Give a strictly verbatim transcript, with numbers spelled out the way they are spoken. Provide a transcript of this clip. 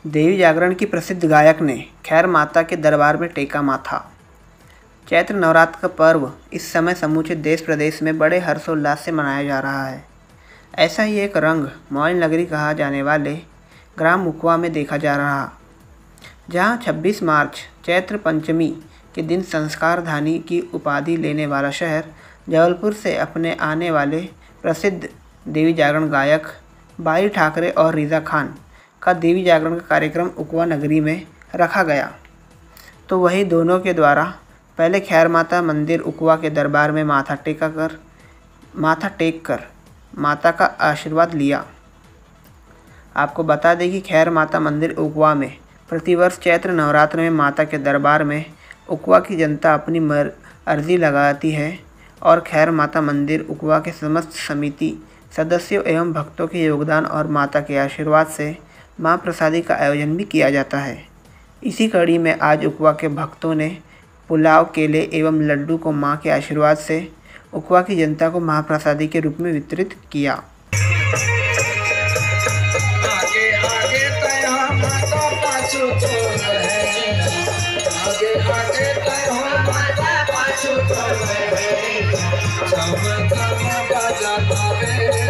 देवी जागरण की प्रसिद्ध गायक ने खैर माता के दरबार में टेका माथा। चैत्र नवरात्र का पर्व इस समय समूचे देश प्रदेश में बड़े हर्षोल्लास से मनाया जा रहा है। ऐसा ही एक रंग मौज नगरी कहा जाने वाले ग्राम उखवा में देखा जा रहा, जहां छब्बीस मार्च चैत्र पंचमी के दिन संस्कार धानी की उपाधि लेने वाला शहर जबलपुर से अपने आने वाले प्रसिद्ध देवी जागरण गायक बाई ठाकरे और रिजा खान का देवी जागरण का कार्यक्रम उखवा नगरी में रखा गया। तो वही दोनों के द्वारा पहले खैर माता मंदिर उखवा के दरबार में माथा टेका कर माथा टेक कर माता का आशीर्वाद लिया। आपको बता दें कि खैर माता मंदिर उखवा में प्रतिवर्ष चैत्र नवरात्र में माता के दरबार में उखवा की जनता अपनी मर अर्जी लगाती है और खैर माता मंदिर उखवा के समस्त समिति सदस्यों एवं भक्तों के योगदान और माता के आशीर्वाद से मां प्रसादी का आयोजन भी किया जाता है। इसी कड़ी में आज उखवा के भक्तों ने पुलाव, केले एवं लड्डू को मां के आशीर्वाद से उखवा की जनता को महाप्रसादी के रूप में वितरित किया। आगे आगे तय हो माता पाछू छोड़ रहे, आगे आगे तय हो माता पाछू छोड़ रहे, छम छम बजाता रे